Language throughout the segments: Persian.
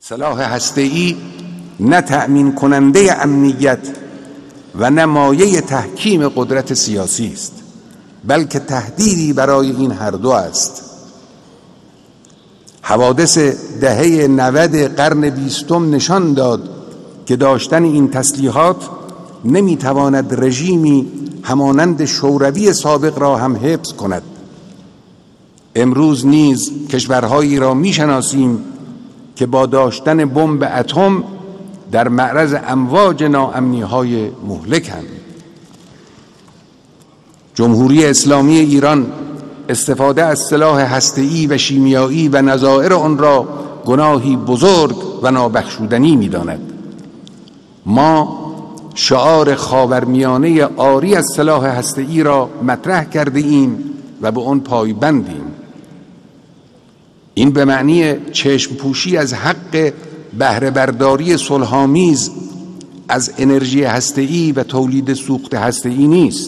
سلاح هسته‌ای نه تأمین کننده امنیت و نه مایه تحکیم قدرت سیاسی است، بلکه تهدیدی برای این هر دو است. حوادث دهه 90 قرن 20 نشان داد که داشتن این تسلیحات نمیتواند رژیمی همانند شوروی سابق را هم حفظ کند. امروز نیز کشورهایی را میشناسیم که با داشتن بمب اتم در معرض امواج ناامنی‌های مهلکند. جمهوری اسلامی ایران استفاده از سلاح هسته‌ای و شیمیایی و نظائر آن را گناهی بزرگ و نابخشودنی می‌داند. ما شعار خاورمیانه عاری از سلاح هسته‌ای را مطرح کرده ایم و به آن پایبندیم. این به معنی چشم پوشی از حق بهره برداری صلح‌آمیز از انرژی هسته‌ای و تولید سوخت هسته‌ای نیست.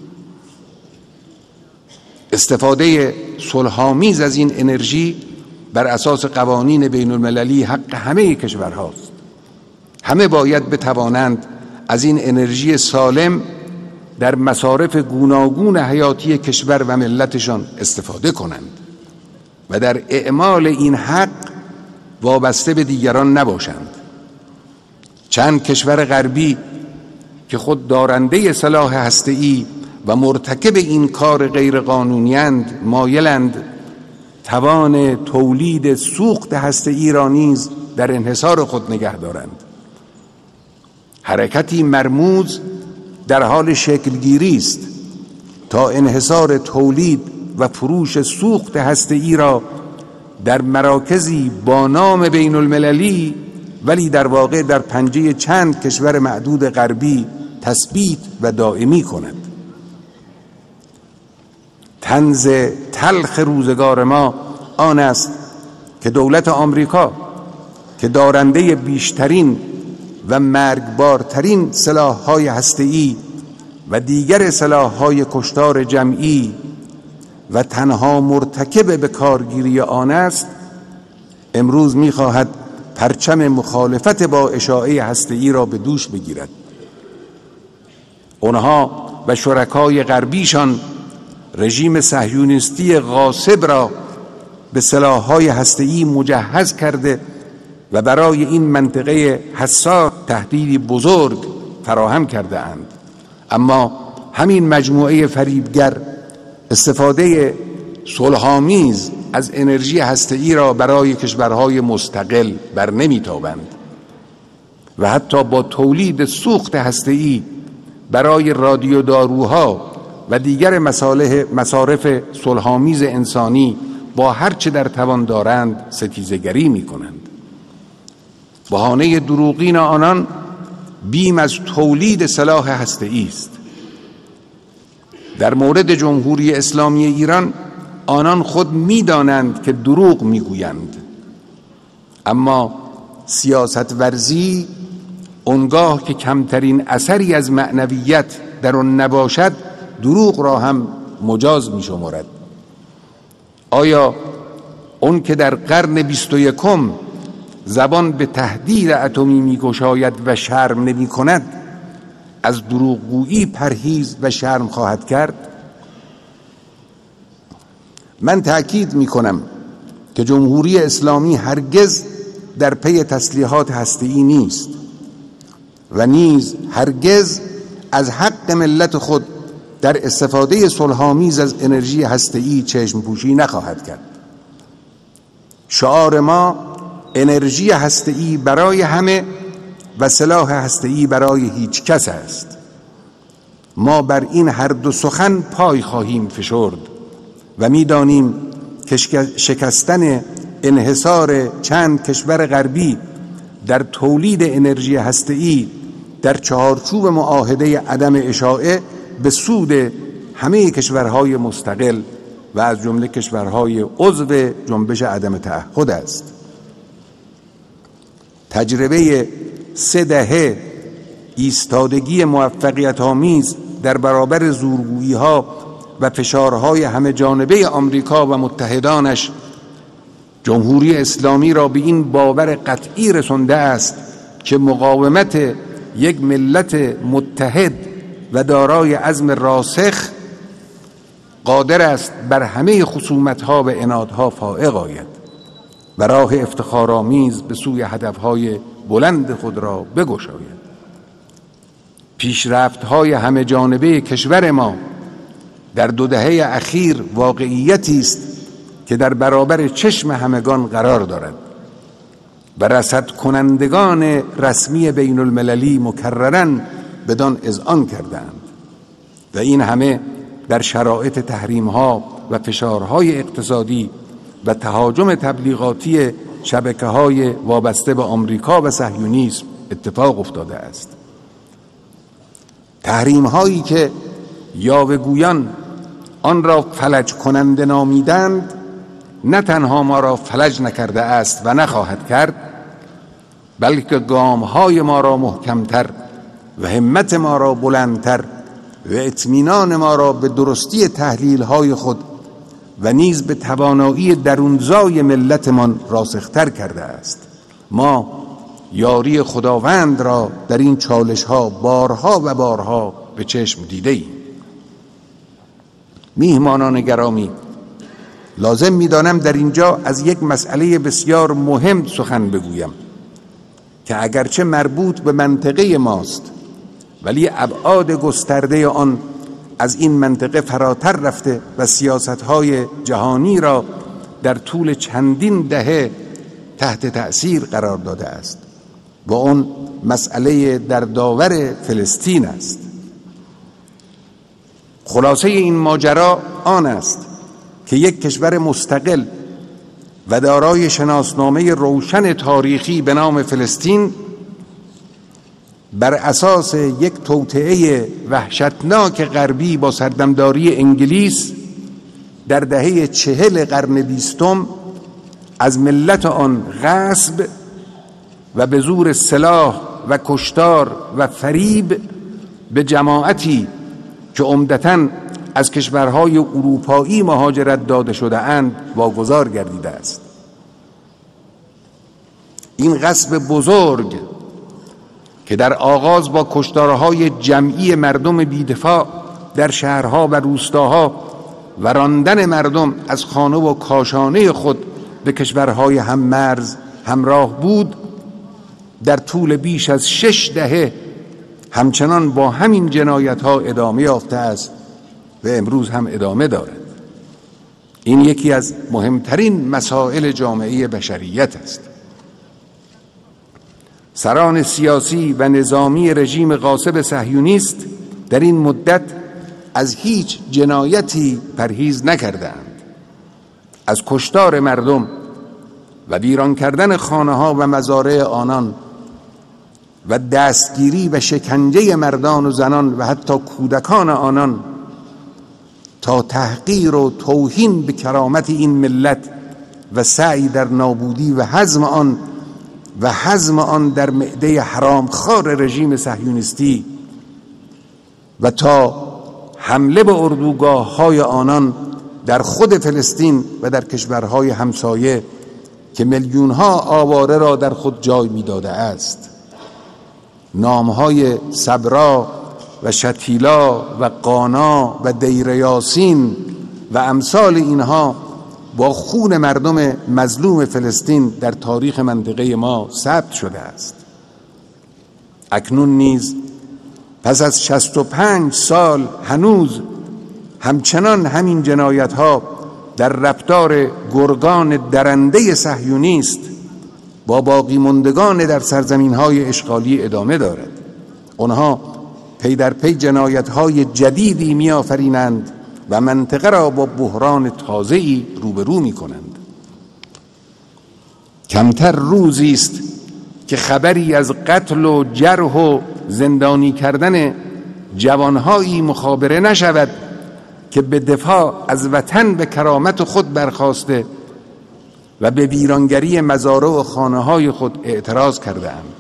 استفاده صلح‌آمیز از این انرژی بر اساس قوانین بین المللی حق همه کشورهاست. همه باید بتوانند از این انرژی سالم در مصارف گوناگون حیاتی کشور و ملتشان استفاده کنند و در اعمال این حق وابسته به دیگران نباشند. چند کشور غربی که خود دارنده سلاح هسته‌ای و مرتکب این کار غیرقانونی‌اند مایلند توان تولید سوخت هسته‌ای را نیز در انحصار خود نگه دارند. حرکتی مرموز در حال شکلگیری است تا انحصار تولید و فروش سوخت هسته‌ای را در مراکزی با نام بین المللی ولی در واقع در پنجه چند کشور معدود غربی تثبیت و دائمی کند. طنز تلخ روزگار ما آن است که دولت آمریکا که دارنده بیشترین و مرگبارترین سلاح‌های هسته‌ای و دیگر سلاح‌های کشتار جمعی و تنها مرتکب به کارگیری آن است، امروز می‌خواهد پرچم مخالفت با اشاعه هسته‌ای را به دوش بگیرد. آنها و شرکای غربیشان رژیم صهیونیستی غاصب را به سلاح‌های هسته‌ای مجهز کرده و برای این منطقه حساس تهدیدی بزرگ فراهم کرده اند. اما همین مجموعه فریبگر استفاده صلح‌آمیز از انرژی هسته‌ای را برای کشورهای مستقل بر نمی‌تابند و حتی با تولید سوخت هسته‌ای برای رادیوداروها و دیگر مصارف صلح‌آمیز انسانی با هر چه در توان دارند ستیزه‌گری می‌کنند. بهانه دروغین آنان بیم از تولید سلاح هسته‌ای است. در مورد جمهوری اسلامی ایران آنان خود می‌دانند که دروغ می‌گویند، اما سیاست ورزی اونگاه که کمترین اثری از معنویت در آن نباشد دروغ را هم مجاز می‌شمارد. آیا اون که در قرن 21 زبان به تهدید اتمی می‌گشاید و شرم نمی‌کند از دروغگویی پرهیز و شرم خواهد کرد؟ من تأکید می‌کنم که جمهوری اسلامی هرگز در پی تسلیحات هسته‌ای نیست و نیز هرگز از حق ملت خود در استفاده صلح‌آمیز از انرژی هسته‌ای چشم پوشی نخواهد کرد. شعار ما انرژی هسته‌ای برای همه و سلاح هسته‌ای برای هیچ کس است. ما بر این هر دو سخن پای خواهیم فشرد و می‌دانیم که شکستن انحصار چند کشور غربی در تولید انرژی هسته‌ای در چهارچوب معاهده عدم اشاعه به سود همه کشورهای مستقل و از جمله کشورهای عضو جنبش عدم تعهد است. تجربه 3 دهه ایستادگی موفقیت آمیز در برابر زورگویی‌ها و فشارهای همه جانبه آمریکا و متحدانش جمهوری اسلامی را به این باور قطعی رسانده است که مقاومت یک ملت متحد و دارای عزم راسخ قادر است بر همه خصومت‌ها و عنادها فائق آید و راه افتخارآمیز به سوی هدف‌های بلند خود را بگشاید. پیشرفت‌های همه جانبه کشور ما در 2 دهه اخیر واقعیتی است که در برابر چشم همگان قرار دارد و رصد کنندگان رسمی بین المللی مکرراً بدان اذعان کردند و این همه در شرایط تحریم‌ها و فشارهای اقتصادی و تهاجم تبلیغاتی شبکه‌های وابسته به آمریکا و صهیونیسم اتفاق افتاده است. تحریم‌هایی که یاوه‌گویان آن را فلج کننده نامیدند نه تنها ما را فلج نکرده است و نخواهد کرد، بلکه گام‌های ما را محکم‌تر و همت ما را بلندتر و اطمینان ما را به درستی تحلیل‌های خود و نیز به توانایی درونزای ملتمان راسختر کرده است. ما یاری خداوند را در این چالش‌ها بارها و بارها به چشم دیده‌ایم. میهمانان گرامی، لازم می‌دانم در اینجا از یک مسئله بسیار مهم سخن بگویم که اگرچه مربوط به منطقه ماست ولی ابعاد گسترده آن از این منطقه فراتر رفته و سیاست‌های جهانی را در طول چندین دهه تحت تأثیر قرار داده است و اون مسئله در داور فلسطین است. خلاصه این ماجرا آن است که یک کشور مستقل و دارای شناسنامه روشن تاریخی به نام فلسطین بر اساس یک توطئه وحشتناک غربی با سردمداری انگلیس در دهه 40 قرن 20 از ملت آن غصب و به زور سلاح و کشتار و فریب به جماعتی که عمدتاً از کشورهای اروپایی مهاجرت داده شده اند واگذار گردیده است. این غصب بزرگ که در آغاز با کشتارهای جمعی مردم بی‌دفاع در شهرها و روستاها و راندن مردم از خانه و کاشانه خود به کشورهای هممرز همراه بود، در طول بیش از 6 دهه همچنان با همین جنایت‌ها ادامه یافته است و امروز هم ادامه دارد. این یکی از مهمترین مسائل جامعه بشریت است. سران سیاسی و نظامی رژیم غاصب صهیونیست در این مدت از هیچ جنایتی پرهیز نکردند. از کشتار مردم و ویران کردن خانه‌ها و مزارع آنان و دستگیری و شکنجه مردان و زنان و حتی کودکان آنان تا تحقیر و توهین به کرامت این ملت و سعی در نابودی و هضم آن در معده حرامخوار رژیم صهیونیستی و تا حمله به اردوگاه‌های آنان در خود فلسطین و در کشورهای همسایه که میلیون‌ها آواره را در خود جای می‌داده است. نام‌های صبرا و شتیلا و قانا و دیر یاسین و امثال اینها با خون مردم مظلوم فلسطین در تاریخ منطقه ما ثبت شده است. اکنون نیز پس از 65 سال هنوز همچنان همین جنایت‌ها در رفتار گرگان درنده صهیونیست با باقی ماندگان در سرزمین‌های اشغالی ادامه دارد. آنها پی در پی جنایت‌های جدیدی می‌آفرینند و منطقه را با بحران تازه‌ای روبرو می‌کنند. کمتر روزی است که خبری از قتل و جرح و زندانی کردن جوانهایی مخابره نشود که به دفاع از وطن به کرامت خود برخاسته و به ویرانگری مزارع و خانه‌های خود اعتراض کرده‌اند.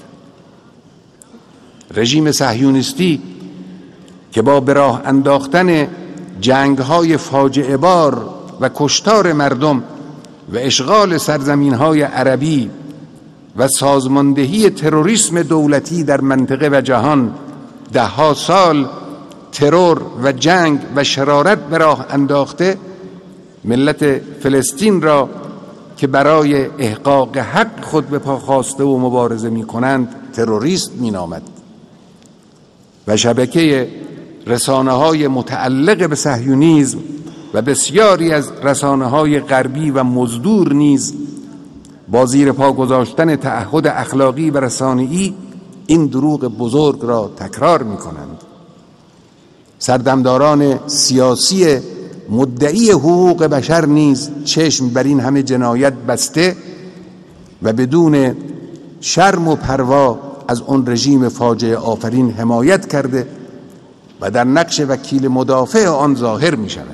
رژیم صهیونیستی که با به راه انداختن جنگ‌های فاجعه بار و کشتار مردم و اشغال سرزمین‌های عربی و سازماندهی تروریسم دولتی در منطقه و جهان ده‌ها سال ترور و جنگ و شرارت به راه انداخته، ملت فلسطین را که برای احقاق حق خود به پا خواسته و مبارزه می کنند تروریست می نامد و شبکه رسانه‌های متعلق به صهیونیسم و بسیاری از رسانه‌های غربی و مزدور نیز با زیر پا گذاشتن تعهد اخلاقی و رسانه‌ای این دروغ بزرگ را تکرار می کنند. سردمداران سیاسی مدعی حقوق بشر نیز چشم بر این همه جنایت بسته و بدون شرم و پروا از آن رژیم فاجعه آفرین حمایت کرده و در نقش وکیل مدافع آن ظاهر می شوند.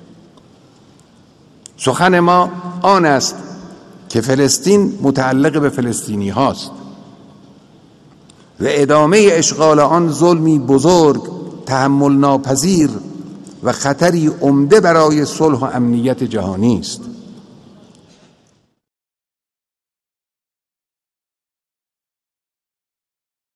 سخن ما آن است که فلسطین متعلق به فلسطینی هاست و ادامه اشغال آن ظلمی بزرگ، تحمل ناپذیر و خطری عمده برای صلح و امنیت جهانی است.